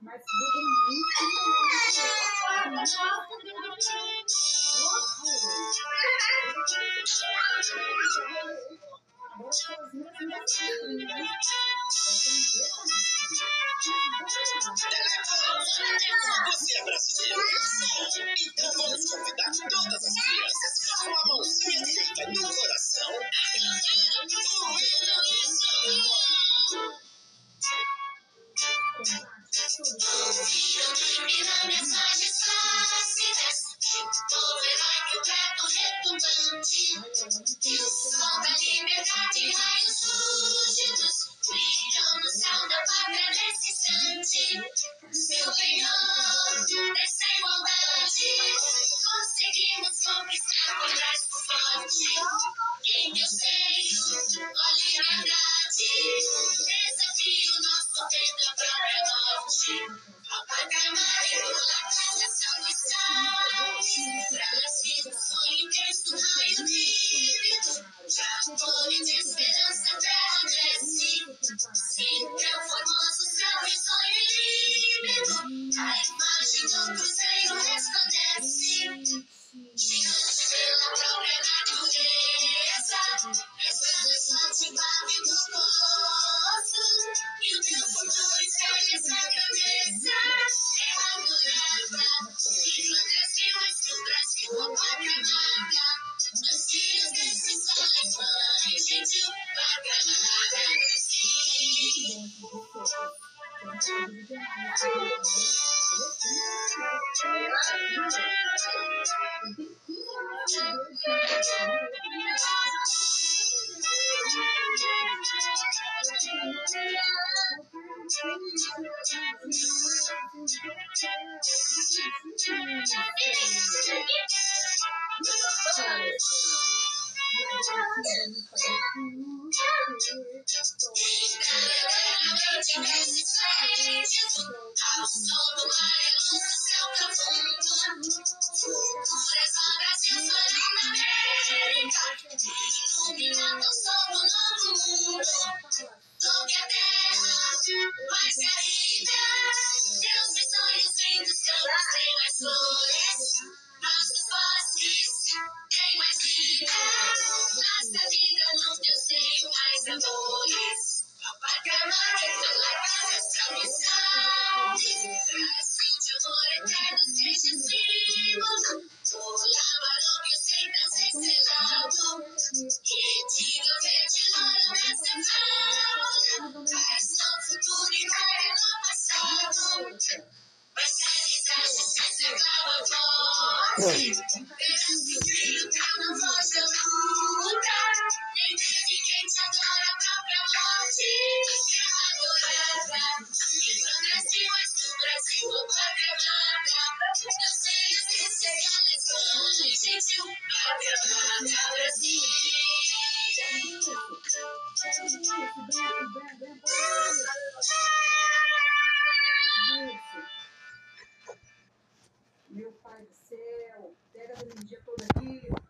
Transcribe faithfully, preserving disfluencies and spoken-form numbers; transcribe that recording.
Mas tudo muito Você é brasileiro? Então vamos convidar todas as crianças com a mãozinha direita no coração. Termina mensagens fáceis, o herói completo retumbante, e o som da liberdade, raios fúlgidos, brilham no céu da pátria nesse instante. Seu penhor dessa igualdade, conseguimos conquistar por trás do forte. Em meu seio, ó liberdade, desafio nosso vento da própria morte. A pátria amarela, casa são os sais, Brasil, sonho texto, raio lívido, Japone de esperança, terra cresce, sempre é o formoso céu e sonho límpido, a imagem do cruzeiro resplandece, gigante pela própria natureza, resplandecente pávido gozo, e o teu futuro espelha essa grandeza, terra dourada, livro Brasil, és do Brasil, a pátria amada, nos filhos desses sonhos, mãe gentil, pátria amada, eternamente nesse esplêndido, ao som do mar e luz do céu profundo, futuras obras e o sonho na América, iluminando o sol do novo mundo, sobre a terra, mais que a vida, teus sonhos lindos campos têm mais flores, nossos bosques têm mais vida, nossa vida não teu seio mais amores. Pátria amarela, largada essa missão, Brasil de amor eterno seja símbolo, o labarão que os reinos estrelado, e diga verde louro nessa fauna, faz no futuro e vai no passado, mas realizar justiça clama a voz, verás que o brilho tá na voz da luta, nem teve quem te adora a própria morte, terra dourada, livro Brasil, és do Brasil, a pátria amada, meus seios descem alegres, gentil, pátria amada, Brasil. Meu pai do céu, pega a energia toda aqui.